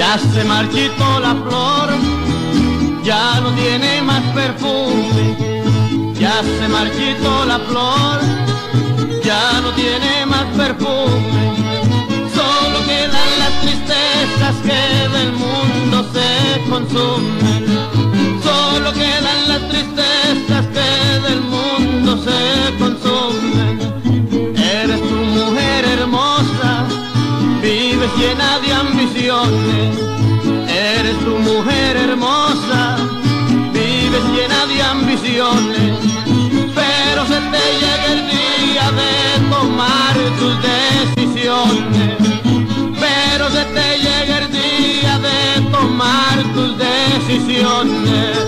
Ya se marchitó la flor, ya no tiene más perfume. Ya se marchitó la flor, ya no tiene más perfume. Solo quedan las tristezas que del mundo se consumen. Solo quedan las tristezas que del mundo se consumen. Eres tu mujer hermosa, vives llena de ambiciones. Eres tu mujer hermosa, vives llena de ambiciones. Pero se te llega el día de tomar tus decisiones. Pero se te llega el día de tomar tus decisiones.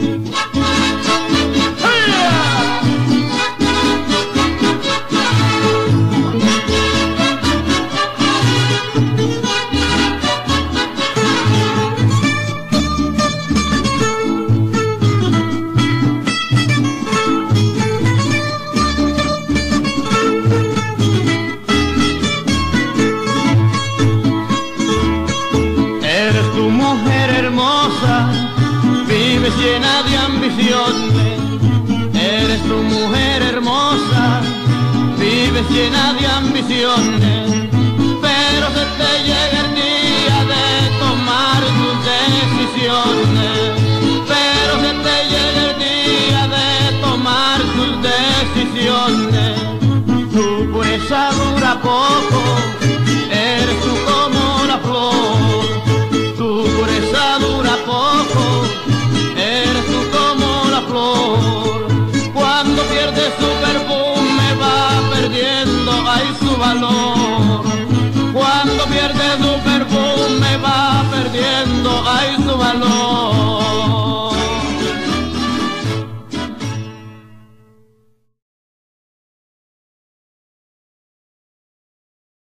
Vives llena de ambiciones, eres tu mujer hermosa, vives llena de ambiciones, pero se te llega el día de tomar tus decisiones.